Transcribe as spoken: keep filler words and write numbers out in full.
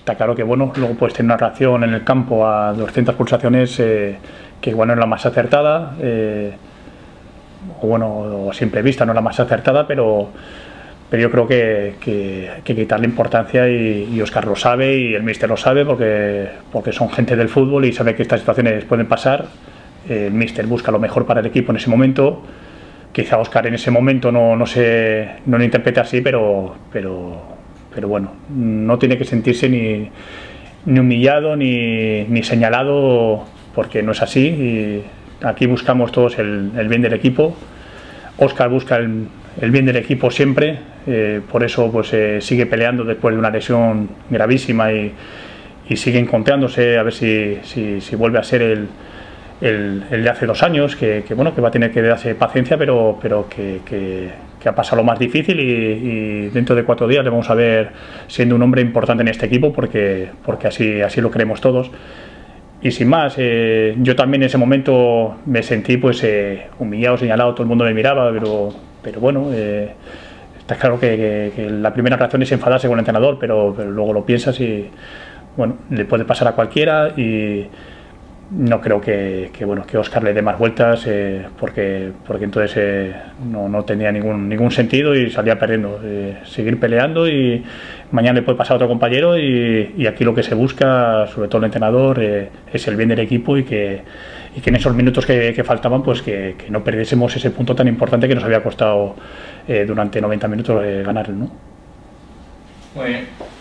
está claro que bueno, luego puedes tener una reacción en el campo a doscientas pulsaciones eh, que igual no es la más acertada, eh, o bueno, o a simple vista no es la más acertada, pero, pero yo creo que, que hay que quitarle importancia y, y Óscar lo sabe y el míster lo sabe porque, porque son gente del fútbol y sabe que estas situaciones pueden pasar. El míster busca lo mejor para el equipo en ese momento. Quizá Óscar en ese momento no, no, se, no lo interprete así, pero, pero, pero bueno, no tiene que sentirse ni, ni humillado ni, ni señalado porque no es así. Y aquí buscamos todos el, el bien del equipo. Óscar busca el, el bien del equipo siempre, eh, por eso pues, eh, sigue peleando después de una lesión gravísima y, y sigue encontrándose a ver si, si, si vuelve a ser el El, el de hace dos años, que, que bueno, que va a tener que darse paciencia, pero, pero que, que, que ha pasado lo más difícil y, y dentro de cuatro días le vamos a ver siendo un hombre importante en este equipo porque, porque así, así lo creemos todos. Y sin más, eh, yo también en ese momento me sentí pues eh, humillado, señalado, todo el mundo me miraba, pero, pero bueno, eh, está claro que, que, que la primera reacción es enfadarse con el entrenador, pero, pero luego lo piensas y bueno, le puede pasar a cualquiera y no creo que, que, bueno, que Óscar le dé más vueltas eh, porque, porque entonces eh, no, no tenía ningún, ningún sentido y salía perdiendo. Eh, seguir peleando y mañana le puede pasar a otro compañero y, y aquí lo que se busca, sobre todo el entrenador, eh, es el bien del equipo y que, y que en esos minutos que, que faltaban pues que, que no perdiésemos ese punto tan importante que nos había costado eh, durante noventa minutos eh, ganar, ¿no? Muy bien.